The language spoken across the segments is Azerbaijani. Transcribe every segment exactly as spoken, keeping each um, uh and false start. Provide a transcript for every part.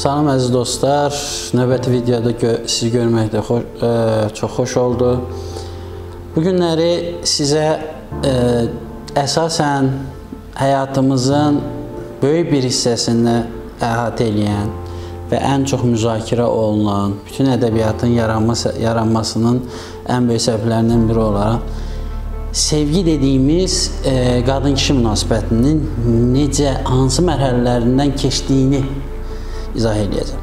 Salam əziz dostlar, növbəti videoda gö sizi görməkdə xo ə, çox xoş oldu. Bu günləri sizə ə, əsasən həyatımızın böyük bir hissəsini əhatə edən və ən çox müzakirə olunan, bütün ədəbiyyatın yaranması, yaranmasının ən böyük səbəblərindən biri olaraq sevgi dediyimiz e, qadın-kişi münasibətinin necə, hansı mərhələlərindən keçdiyini izah edəcəm.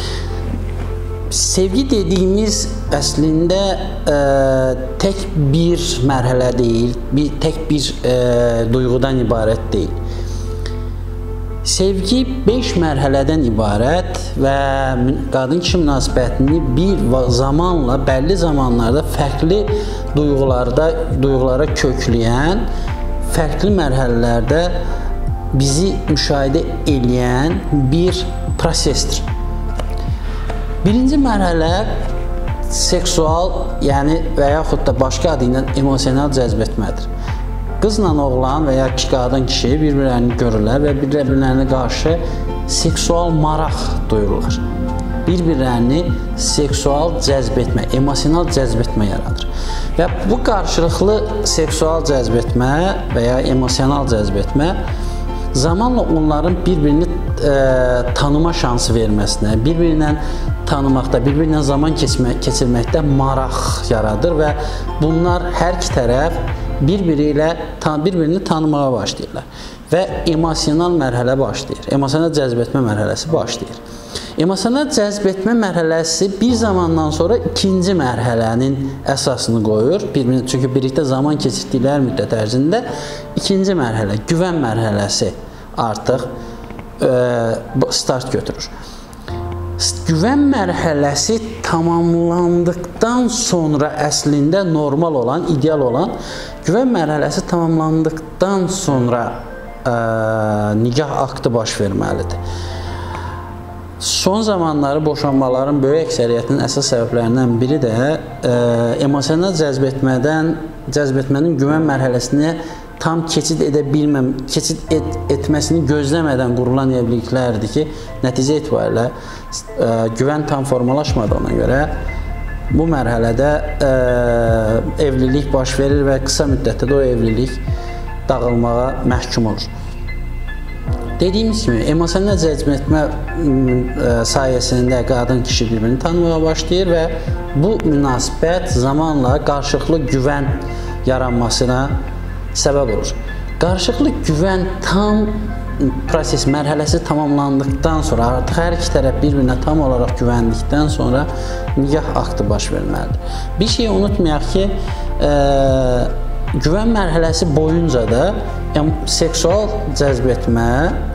Sevgi dediyimiz əslində e, tək bir mərhələ deyil, bir, tək bir e, duyğudan ibarət deyil. Sevgi beş mərhələdən ibarət və qadın-kişi münasibətini bir zamanla, bəlli zamanlarda fərqli duyğularda, duyğulara kökləyən, fərqli mərhələlərdə bizi müşahidə edən bir prosesdir. Birinci mərhələ seksual, yəni və yaxud da başqa adı ilə emosional cəzb etmədir. Qızla oğlan və ya qadın kişi bir-birlərini görürlər və bir-birlərinə qarşı seksual maraq duyurlar. Bir-birlərini seksual cəzb etmə, emosional cəzb etmə yaradır. Və bu qarşılıqlı seksual cəzb etmə və ya emosional cəzb etmə zamanla onların bir-birini e, tanıma şansı verməsinə, bir-birindən tanımaqda, bir-birindən zaman keçmə, keçirməkdə maraq yaradır və bunlar hər iki tərəf bir-biri ilə bir-birini tanımağa başlayırlar və emosional mərhələ başlayır. Emosional cəzb etmə mərhələsi başlayır. Emosional cəzb etmə mərhələsi bir zamandan sonra ikinci mərhələnin əsasını qoyur. Çünki birlikdə zaman keçirdikləri müddət ərzində ikinci mərhələ, güvən mərhələsi artıq e, start götürür. Güvən mərhələsi tamamlandıqdan sonra əslində normal olan, ideal olan, güvən mərhələsi tamamlandıqdan sonra e, nikah aktı baş verməlidir. Son zamanları boşanmaların böyük əksəriyyətinin əsas səbəblərindən biri də e, emosional cəzb etmədən, cəzb etmənin güvən mərhələsinə tam keçid edə bilməm, keçid et, etməsini gözləmədən qurulan evliliklərdir ki, nəticə etibarilə e, güvən tam formalaşmadığına görə bu mərhələdə e, evlilik baş verir və qısa müddətdə də o evlilik dağılmağa məhkum olur. Dediyimiz kimi, emosional cəzb etmə sayəsində qadın-kişi birbirini tanımağa başlayır və bu münasibət zamanla qarşılıqlı güvən yaranmasına səbəb olur. Qarşılıqlı güvən tam proses mərhələsi tamamlandıqdan sonra, artıq hər iki tərəf bir-birinə tam olaraq güvəndikdən sonra nikah aktı baş verməlidir. Bir şey unutmayaq ki, e, güvən mərhələsi boyunca da seksual cəzb etmə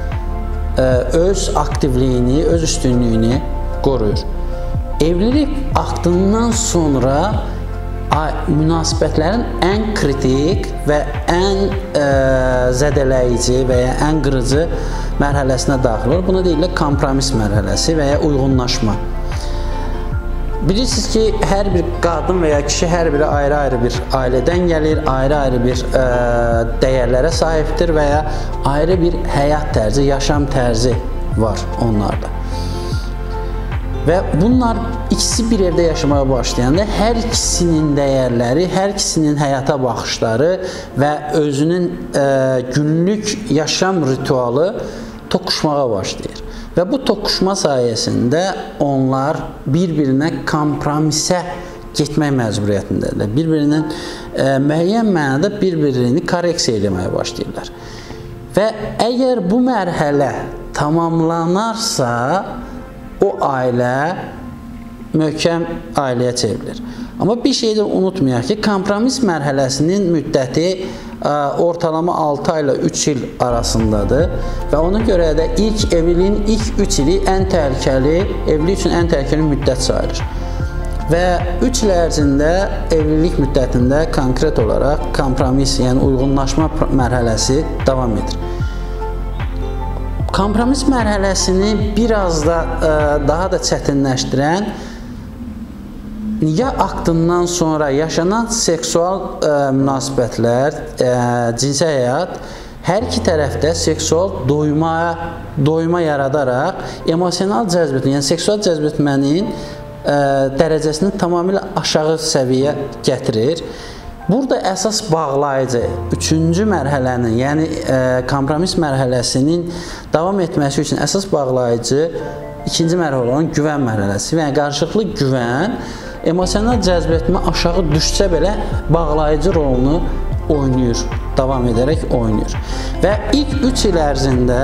öz aktivliyini, öz üstünlüyünü qoruyur. Evlilik aktından sonra münasibətlərin ən kritik və ən ə, zədələyici və ya ən qırıcı mərhələsinə daxil olur. Buna deyirlər kompromis mərhələsi və ya uyğunlaşma. Bilirsiniz ki, hər bir qadın və ya kişi hər biri ayrı-ayrı bir ailədən gəlir, ayrı-ayrı bir ə, dəyərlərə sahibdir və ya ayrı bir həyat tərzi, yaşam tərzi var onlarda. Və bunlar ikisi bir evdə yaşamaya başlayanda hər ikisinin dəyərləri, hər ikisinin həyata baxışları və özünün ə, günlük yaşam ritualı toqquşmağa başlayır. Və bu toqquşma sayəsində onlar bir-birinə kompromisə getmək məcburiyyətindədirlər. Bir-birinin e, müəyyən mənada bir-birini korreksiya etməyə başlayırlar. Və əgər bu mərhələ tamamlanarsa, o ailə möhkəm ailəyə çevrilir. Amma bir şey də unutmayaq ki, kompromis mərhələsinin müddəti ortalama altı ayla üç il arasındadır və ona görə də ilk evliliyin ilk üç ili ən təhlükəli, evlilik üçün ən təhlükəli müddət sayılır. Və üç il ərzində evlilik müddətində konkret olaraq kompromis, yəni uyğunlaşma mərhələsi davam edir. Kompromis mərhələsini biraz da daha da çətinləşdirən nikah aktından sonra yaşanan seksual ə, münasibətlər, ə, cinsi həyat hər iki tərəfdə seksual doyma, doyma yaradaraq emosional cəzb etmə, yəni seksual cəzb etmənin ə, dərəcəsini tamamilə aşağı səviyyə gətirir. Burada əsas bağlayıcı üçüncü mərhələnin, yəni ə, kompromis mərhələsinin davam etməsi üçün əsas bağlayıcı ikinci mərhələ olan güvən mərhələsi. Yəni qarşılıqlı güvən emosional cəzb etmə aşağı düşsə belə bağlayıcı rolunu oynayır, davam edərək oynayır. Və ilk üç il ərzində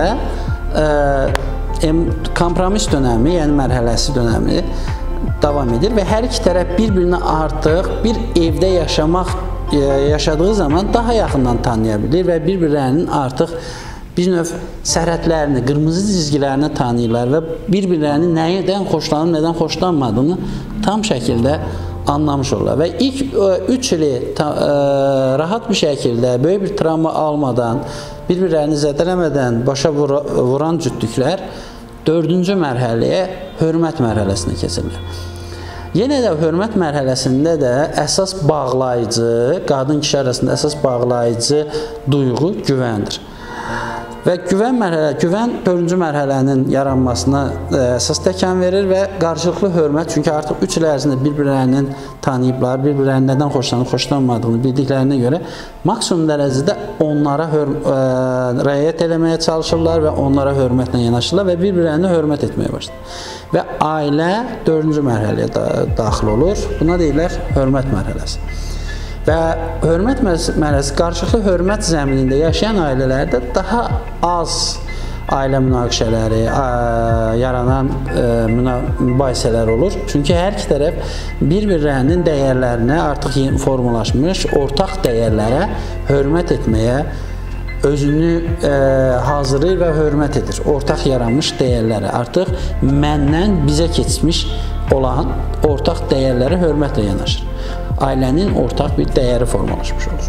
ə, kompromis dönəmi, yəni mərhələsi dönəmi davam edir və hər iki tərəf bir-birinə artıq bir evdə yaşamaq yaşadığı zaman daha yaxından tanıya bilir və bir-birlərinin artıq bir növ sərhədlərini, qırmızı cizgilərini tanıyırlar və bir-birlərinin nədən xoşlanıb, nədən xoşlanmadığını tam şəkildə anlamış olurlar. Və ilk üç ili ta, ə, rahat bir şəkildə, böyük bir travma almadan, bir-birlərini zədələmədən başa vura, vuran cütlüklər dördüncü mərhələyə, hörmət mərhələsinə keçirlər. Yenə də hörmət mərhələsində də əsas bağlayıcı, qadın-kişi arasında əsas bağlayıcı duyğu güvəndir. Və güvən mərhələ, güvən dördüncü mərhələnin yaranmasına əsas təkan verir və qarşılıqlı hörmət, çünki artıq üç il ərzində bir-birlərinin tanıyıblar, bir-birlərinin nədən xoşlanıb, xoşlanmadığını bildiklərinə görə maksimum dərəcədə onlara hör, ə, rəayət eləməyə çalışırlar və onlara hörmətlə yanaşırlar və bir-birlərini hörmət etməyə başlayır. Və ailə dördüncü mərhələyə da, daxil olur. Buna deyirlər hörmət mərhələsi. Və hörmət mərhələsi, qarşılıqlı hörmət zəminində yaşayan ailələrdə daha az ailə münaqişələri, yaranan mübahisələr olur. Çünki hər iki tərəf bir-birlərinin dəyərlərinə artıq formalaşmış, ortaq dəyərlərə hörmət etməyə özünü ə, hazırlayır və hörmət edir. Ortaq yaranmış dəyərləri, artıq məndən bizə keçmiş olan ortaq dəyərlərə hörmətlə yanaşır. Ailənin ortaq bir dəyəri formalaşmış olur.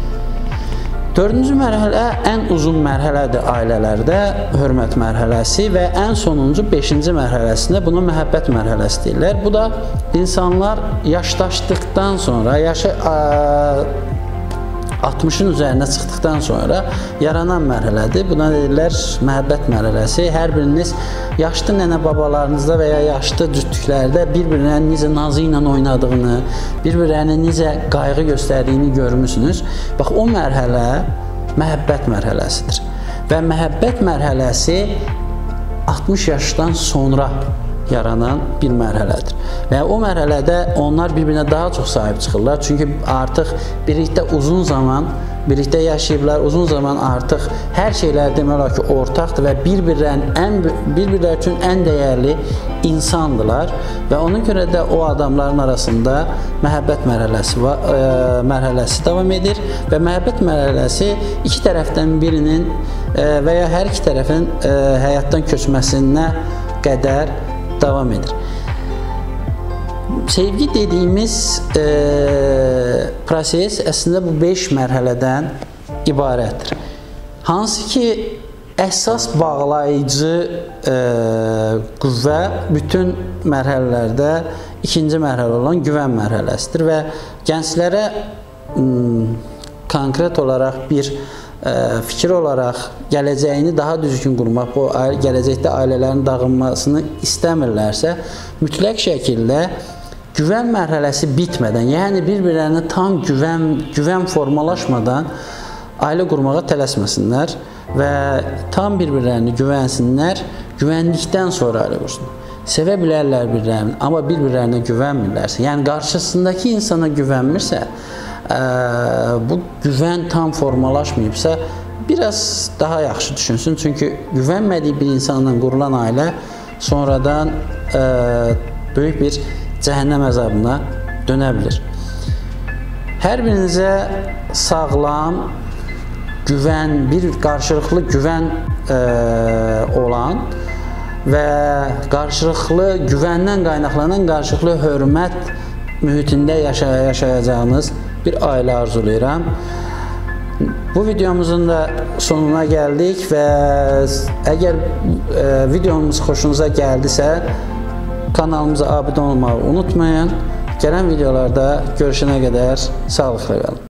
Dördüncü mərhələ ən uzun mərhələdir ailələrdə, hörmət mərhələsi və ən sonuncu beşinci mərhələsində buna məhəbbət mərhələsi deyirlər. Bu da insanlar yaşlaşdıqdan sonra, yaşı ə, altmışın üzərinə çıxdıqdan sonra yaranan mərhələdir. Buna deyirlər məhəbbət mərhələsi. Hər biriniz yaşlı nənə babalarınızda və ya yaşlı cütlüklərdə bir-birinin necə nazı ilə oynadığını, bir-birinin necə qayğı göstərdiyini görmüsünüz. Bax, o mərhələ məhəbbət mərhələsidir. Və məhəbbət mərhələsi altmış yaşdan sonra yaranan bir mərhələdir. Və o mərhələdə onlar bir-birinə daha çox sahib çıxırlar. Çünki artıq birlikdə uzun zaman, birlikdə yaşayıblar, uzun zaman artıq hər şeylər demək olar ki, ortaqdır və bir-birlərin bir-birlər üçün ən dəyərli insandırlar. Və ona görə də o adamların arasında məhəbbət mərhələsi, var, ə, mərhələsi davam edir və məhəbbət mərhələsi iki tərəfdən birinin ə, və ya hər iki tərəfin ə, həyatdan köçməsinə qədər davam edir. Sevgi dediyimiz e, proses əslində bu beş mərhələdən ibarətdir. Hansı ki, əsas bağlayıcı e, qüvvə bütün mərhələlərdə ikinci mərhələ olan güvən mərhələsidir və gənclərə m, konkret olaraq bir fikir olaraq gələcəyini daha düzgün qurmaq, bu gələcəkdə ailələrin dağılmasını istəmirlərsə, mütləq şəkildə güvən mərhələsi bitmədən, yəni bir-birlərinə tam güvən, güvən formalaşmadan ailə qurmağa tələsməsinlər və tam bir-birlərini güvənsinlər, güvəndikdən sonra ailə qursunlar. Sevə bilərlər bir-birlərini, amma bir-birlərinə güvənmirlərsə, yəni qarşısındakı insana güvənmirsə, Ə, bu güvən tam formalaşmayıbsa, biraz daha yaxşı düşünsün. Çünki güvənmədiyi bir insanla qurulan ailə sonradan ə, böyük bir cəhənnəm əzabına dönə bilir. Hər birinizə sağlam, güvən, bir qarşılıqlı güvən ə, olan və qarşılıqlı güvəndən qaynaqlanan qarşılıqlı hörmət mühitində yaşay yaşayacağınız bir ailə arzulayıram. Bu videomuzun da sonuna gəldik və əgər e, videomuz xoşunuza gəldisə, kanalımıza abunə olmağı unutmayın. Gələn videolarda görüşənə qədər sağlıqla qalın.